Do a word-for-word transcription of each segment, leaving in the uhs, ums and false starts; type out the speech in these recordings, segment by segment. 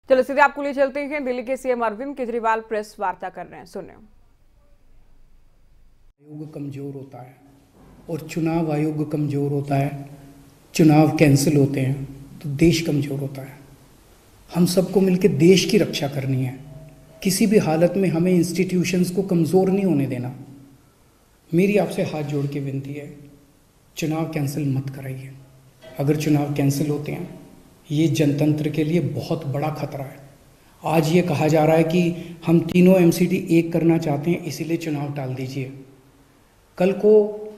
चलो सीधे आपको लिए चलते हैं। दिल्ली के सीएम अरविंद केजरीवाल प्रेस वार्ता कर रहे हैं, सुनिए। आयोग कमजोर होता है और चुनाव आयोग कमजोर होता है, चुनाव कैंसिल होते हैं तो देश कमजोर होता है। हम सबको मिलकर देश की रक्षा करनी है। किसी भी हालत में हमें इंस्टीट्यूशंस को कमज़ोर नहीं होने देना। मेरी आपसे हाथ जोड़ के विनती है, चुनाव कैंसिल मत कराइए। अगर चुनाव कैंसिल होते हैं, ये जनतंत्र के लिए बहुत बड़ा खतरा है। आज ये कहा जा रहा है कि हम तीनों एमसीडी एक करना चाहते हैं, इसीलिए चुनाव टाल दीजिए। कल को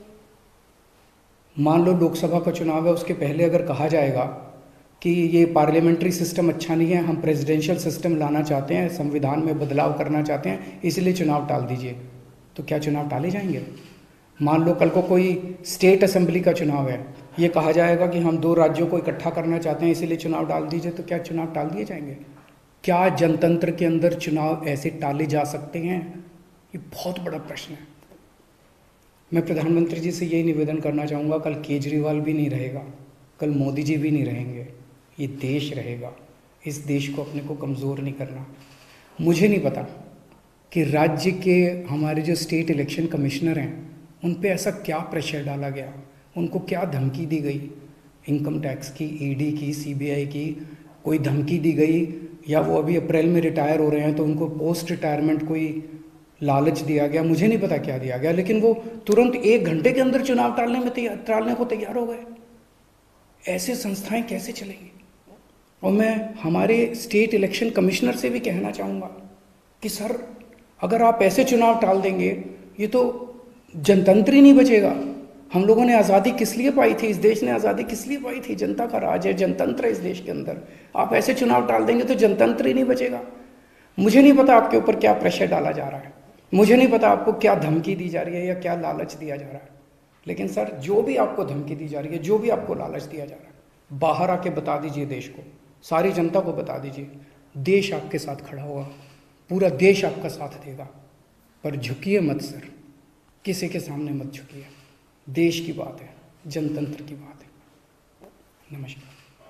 मान लो लोकसभा का चुनाव है, उसके पहले अगर कहा जाएगा कि ये पार्लियामेंट्री सिस्टम अच्छा नहीं है, हम प्रेसिडेंशियल सिस्टम लाना चाहते हैं, संविधान में बदलाव करना चाहते हैं, इसलिए चुनाव टाल दीजिए, तो क्या चुनाव टाले जाएंगे? मान लो कल को कोई स्टेट असेंबली का चुनाव है, ये कहा जाएगा कि हम दो राज्यों को इकट्ठा करना चाहते हैं, इसीलिए चुनाव टाल दीजिए, तो क्या चुनाव टाल दिए जाएंगे? क्या जनतंत्र के अंदर चुनाव ऐसे टाले जा सकते हैं? ये बहुत बड़ा प्रश्न है। मैं प्रधानमंत्री जी से यही निवेदन करना चाहूँगा, कल केजरीवाल भी नहीं रहेगा, कल मोदी जी भी नहीं रहेंगे, ये देश रहेगा। इस देश को अपने को कमज़ोर नहीं करना। मुझे नहीं पता कि राज्य के हमारे जो स्टेट इलेक्शन कमिश्नर हैं उन पे ऐसा क्या प्रेशर डाला गया, उनको क्या धमकी दी गई, इनकम टैक्स की, ईडी की, सीबीआई की, कोई धमकी दी गई, या वो अभी अप्रैल में रिटायर हो रहे हैं तो उनको पोस्ट रिटायरमेंट कोई लालच दिया गया, मुझे नहीं पता क्या दिया गया, लेकिन वो तुरंत एक घंटे के अंदर चुनाव टालने में तैयार टालने को तैयार हो गए। ऐसे संस्थाएं कैसे चलेंगी? और मैं हमारे स्टेट इलेक्शन कमिश्नर से भी कहना चाहूँगा कि सर, अगर आप ऐसे चुनाव टाल देंगे, ये तो जनतंत्र ही नहीं बचेगा। हम लोगों ने आज़ादी किस लिए पाई थी? इस देश ने आज़ादी किस लिए पाई थी? जनता का राज है, जनतंत्र है इस देश के अंदर। आप ऐसे चुनाव टाल देंगे तो जनतंत्र ही नहीं बचेगा। मुझे नहीं पता आपके ऊपर क्या प्रेशर डाला जा रहा है, मुझे नहीं पता आपको क्या धमकी दी जा रही है या क्या लालच दिया जा रहा है, लेकिन सर, जो भी आपको धमकी दी जा रही है, जो भी आपको लालच दिया जा रहा है, बाहर आके बता दीजिए देश को, सारी जनता को बता दीजिए। देश आपके साथ खड़ा होगा, पूरा देश आपका साथ देगा। पर झुकिए मत सर, किसी के सामने मत झुकिए। देश की बात है, जनतंत्र की बात है। नमस्कार।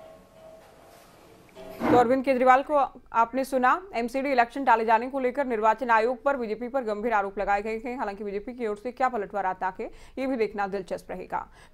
तो अरविंद केजरीवाल को आपने सुना। एमसीडी इलेक्शन टाले जाने को लेकर निर्वाचन आयोग पर बीजेपी पर गंभीर आरोप लगाए गए हैं। हालांकि बीजेपी की ओर से क्या पलटवार आता है, ये भी देखना दिलचस्प रहेगा।